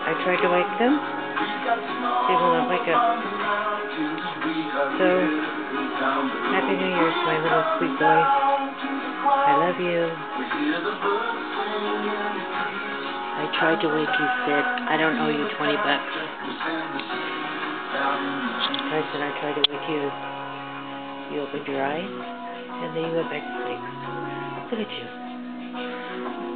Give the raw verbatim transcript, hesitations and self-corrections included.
I tried to wake them. They will not wake up. So, Happy New Year's, my little sweet boy. I love you. I tried to wake you, Sid. I don't owe you twenty bucks. I said I tried to wake you. You opened your eyes, and then you went back to sleep. Look at you.